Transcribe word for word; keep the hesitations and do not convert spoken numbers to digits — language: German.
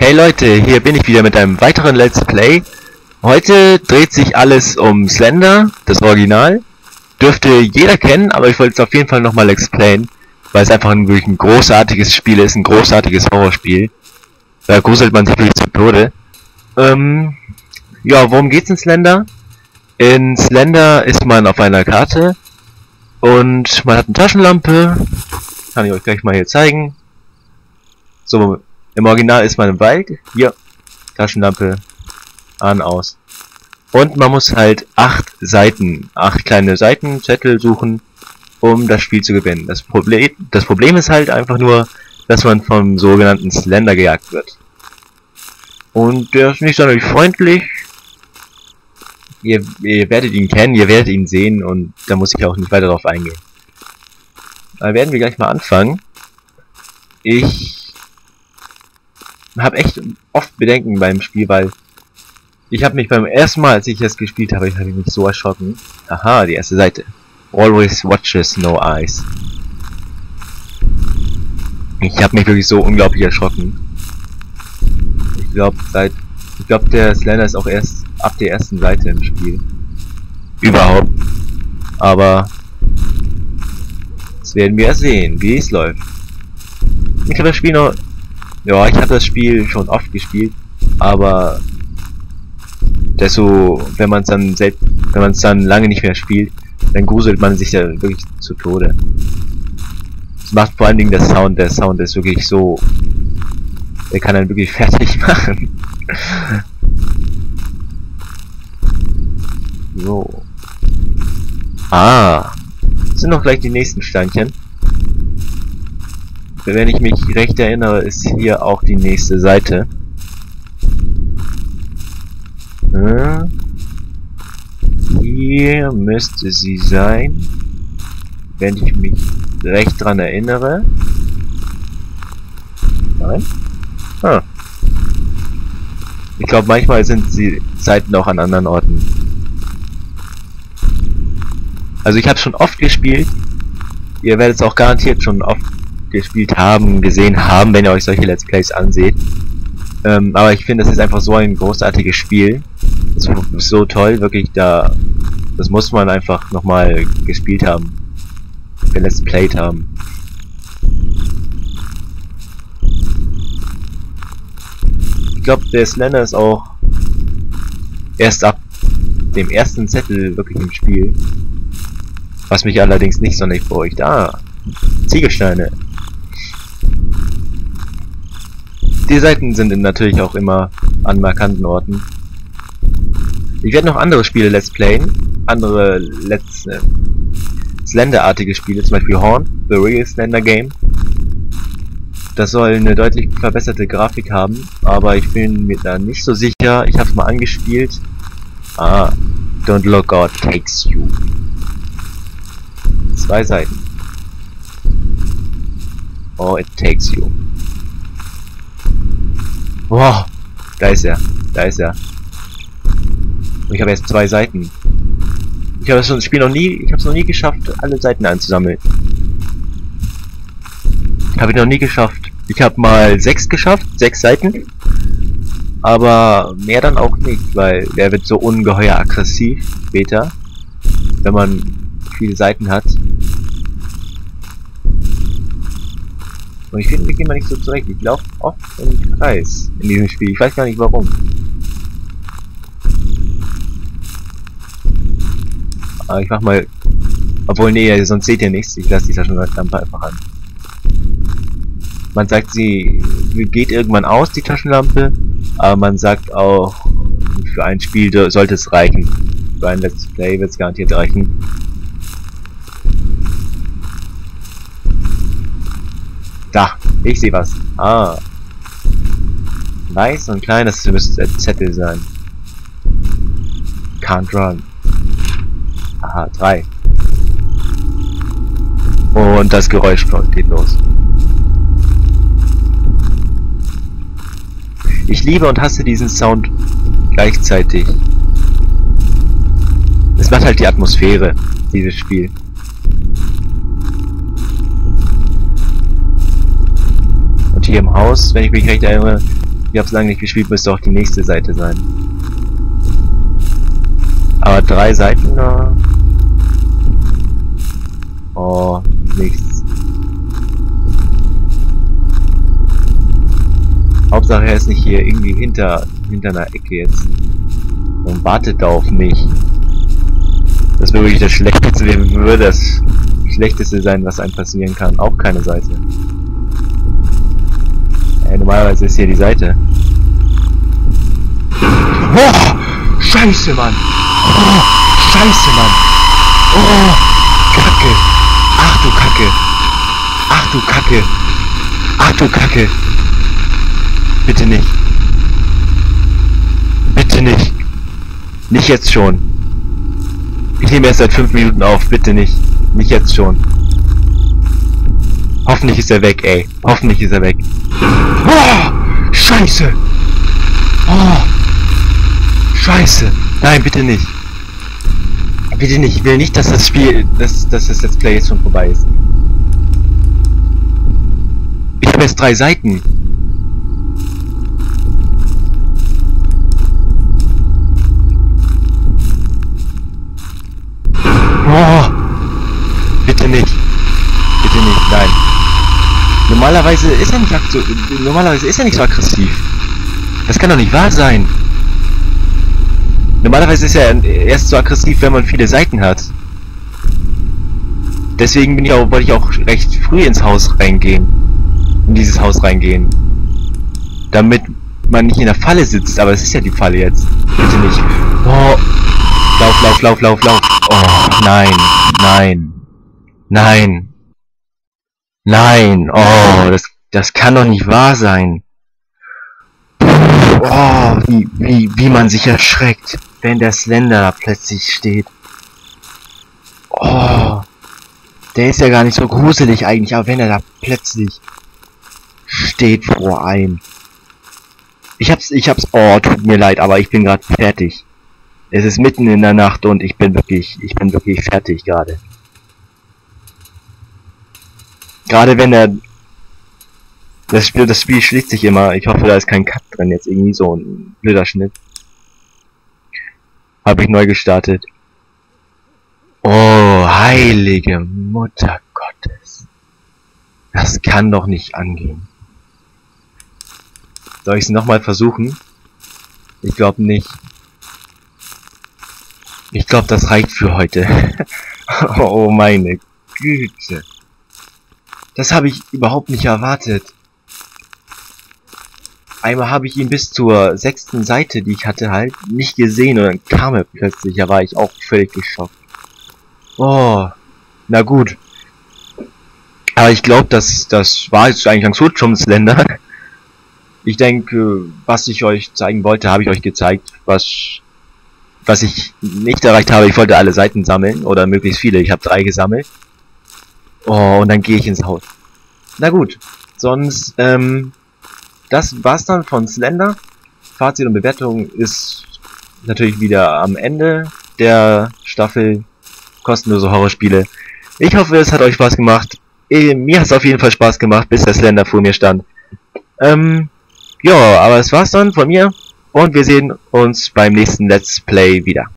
Hey Leute, hier bin ich wieder mit einem weiteren Let's Play. Heute dreht sich alles um Slender, das Original. Dürfte jeder kennen, aber ich wollte es auf jeden Fall nochmal explainen, weil es einfach ein, wirklich ein großartiges Spiel ist, ein großartiges Horrorspiel. Da gruselt man sich wirklich zu Tode. Ähm, ja, worum geht's in Slender? In Slender ist man auf einer Karte und man hat eine Taschenlampe. Kann ich euch gleich mal hier zeigen. So, im Original ist man im Wald. Hier, Taschenlampe an, aus. Und man muss halt acht Seiten, acht kleine Seitenzettel suchen, um das Spiel zu gewinnen. Das Problem, das Problem ist halt einfach nur, dass man vom sogenannten Slender gejagt wird. Und der ist nicht sonderlich freundlich. Ihr, ihr werdet ihn kennen, ihr werdet ihn sehen und da muss ich auch nicht weiter darauf eingehen. Da werden wir gleich mal anfangen. Ich habe echt oft Bedenken beim Spiel, weil ich habe mich beim ersten Mal, als ich das gespielt habe, ich habe mich so erschrocken. Aha, die erste Seite. Always watches, no eyes. Ich habe mich wirklich so unglaublich erschrocken. Ich glaube, seit ich glaube, der Slender ist auch erst ab der ersten Seite im Spiel. Überhaupt. Aber das werden wir sehen, wie es läuft. Ich habe das Spiel noch. Ja, ich habe das Spiel schon oft gespielt, aber desto, wenn man es dann selbst, wenn man es dann lange nicht mehr spielt, dann gruselt man sich ja wirklich zu Tode. Das macht vor allen Dingen der Sound, der Sound ist wirklich so, der kann einen wirklich fertig machen. So. Ah, das sind noch gleich die nächsten Steinchen. Wenn ich mich recht erinnere, ist hier auch die nächste Seite. Hm. Hier müsste sie sein, wenn ich mich recht dran erinnere. Nein? Ah. Ich glaube, manchmal sind die Seiten auch an anderen Orten. Also ich habe schon oft gespielt. Ihr werdet es auch garantiert schon oft gespielt haben, gesehen haben, wenn ihr euch solche Let's Plays anseht. Ähm, aber ich finde, das ist einfach so ein großartiges Spiel. Das ist so toll, wirklich, da das muss man einfach nochmal gespielt haben. Let's Played haben. Ich glaube, der Slender ist auch erst ab dem ersten Zettel wirklich im Spiel. Was mich allerdings nicht sonderlich beruhigt. Ah, Ziegelsteine. Die Seiten sind natürlich auch immer an markanten Orten. Ich werde noch andere Spiele let's playen, andere let's äh, Slender-artige Spiele, zum Beispiel Horn, The Real Slender Game. Das soll eine deutlich verbesserte Grafik haben, aber ich bin mir da nicht so sicher. Ich habe es mal angespielt. Ah, Don't Look God Takes You. Zwei Seiten. Oh, it takes you. Wow, da ist er, da ist er. Und ich habe erst zwei Seiten. Ich habe das Spiel noch nie, ich habe es noch nie geschafft, alle Seiten einzusammeln. Habe ich noch nie geschafft. Ich habe mal sechs geschafft, sechs Seiten. Aber mehr dann auch nicht, weil der wird so ungeheuer aggressiv später, wenn man viele Seiten hat. Und ich finde, wir gehen mal nicht so zurecht. Ich laufe oft im Kreis in diesem Spiel. Ich weiß gar nicht warum. Aber ich mach mal. Obwohl, nee, sonst seht ihr nichts. Ich lasse die Taschenlampe einfach an. Man sagt, sie geht irgendwann aus, die Taschenlampe. Aber man sagt auch, für ein Spiel sollte es reichen. Für ein Let's Play wird es garantiert reichen. Da, ich sehe was. Ah. Weiß und klein, das müsste Zettel sein. Can't run. Aha, drei. Und das Geräusch geht los. Ich liebe und hasse diesen Sound gleichzeitig. Es macht halt die Atmosphäre, dieses Spiel. Hier im Haus, wenn ich mich recht erinnere, Ich hab's lange nicht gespielt, müsste auch die nächste Seite sein. Aber drei Seiten, na... Oh, nichts. Hauptsache er ist nicht hier irgendwie hinter, hinter einer Ecke jetzt. Und wartet da auf mich. Das wäre wirklich das Schlechteste, würde das Schlechteste sein, was einem passieren kann. Auch keine Seite. Ja, normalerweise ist hier die Seite. Oh, Scheiße, Mann! Oh, Scheiße, Mann! Oh, Kacke! Ach du Kacke! Ach du Kacke! Ach du Kacke! Bitte nicht! Bitte nicht! Nicht jetzt schon! Ich nehme erst seit fünf Minuten auf, bitte nicht! Nicht jetzt schon! Hoffentlich ist er weg, ey! Hoffentlich ist er weg! Oh, Scheiße! Oh! Scheiße! Nein, bitte nicht! Bitte nicht, ich will nicht, dass das Spiel, dass, dass das Let's Play jetzt schon vorbei ist. Ich habe jetzt drei Seiten. Oh, bitte nicht. Bitte nicht, nein. Normalerweise ist er nicht so, normalerweise ist er nicht so aggressiv. Das kann doch nicht wahr sein. Normalerweise ist er erst so aggressiv, wenn man viele Seiten hat. Deswegen bin ich auch, wollte ich auch recht früh ins Haus reingehen. In dieses Haus reingehen. Damit man nicht in der Falle sitzt, aber es ist ja die Falle jetzt. Bitte nicht. Oh. Lauf, lauf, lauf, lauf, lauf. Oh, nein, nein. Nein. Nein. Oh, das, das kann doch nicht wahr sein. Oh, wie, wie, wie man sich erschreckt, wenn der Slender da plötzlich steht. Oh, der ist ja gar nicht so gruselig eigentlich, aber wenn er da plötzlich steht vor einem. Ich hab's, ich hab's, oh, tut mir leid, aber ich bin gerade fertig. Es ist mitten in der Nacht und ich bin wirklich, ich bin wirklich fertig gerade. Gerade wenn er... Das Spiel, das Spiel schließt sich immer. Ich hoffe, da ist kein Cut drin. Jetzt irgendwie so ein blöder Schnitt. Habe ich neu gestartet. Oh, heilige Mutter Gottes. Das kann doch nicht angehen. Soll ich es nochmal versuchen? Ich glaube nicht. Ich glaube, das reicht für heute. Oh meine Güte. Das habe ich überhaupt nicht erwartet. Einmal habe ich ihn bis zur sechsten Seite, die ich hatte, halt nicht gesehen und dann kam er plötzlich, da war ich auch völlig geschockt. Oh, na gut. Aber ich glaube, dass das war jetzt eigentlich ganz gut schon Slender. Ich denke, was ich euch zeigen wollte, habe ich euch gezeigt. Was, was ich nicht erreicht habe, ich wollte alle Seiten sammeln oder möglichst viele. Ich habe drei gesammelt. Oh, und dann gehe ich ins Haus. Na gut, sonst, ähm... das war's dann von Slender. Fazit und Bewertung ist natürlich wieder am Ende der Staffel kostenlose Horrorspiele. Ich hoffe, es hat euch Spaß gemacht. Eh, mir hat es auf jeden Fall Spaß gemacht, bis der Slender vor mir stand. Ähm, ja, aber es war's dann von mir und wir sehen uns beim nächsten Let's Play wieder.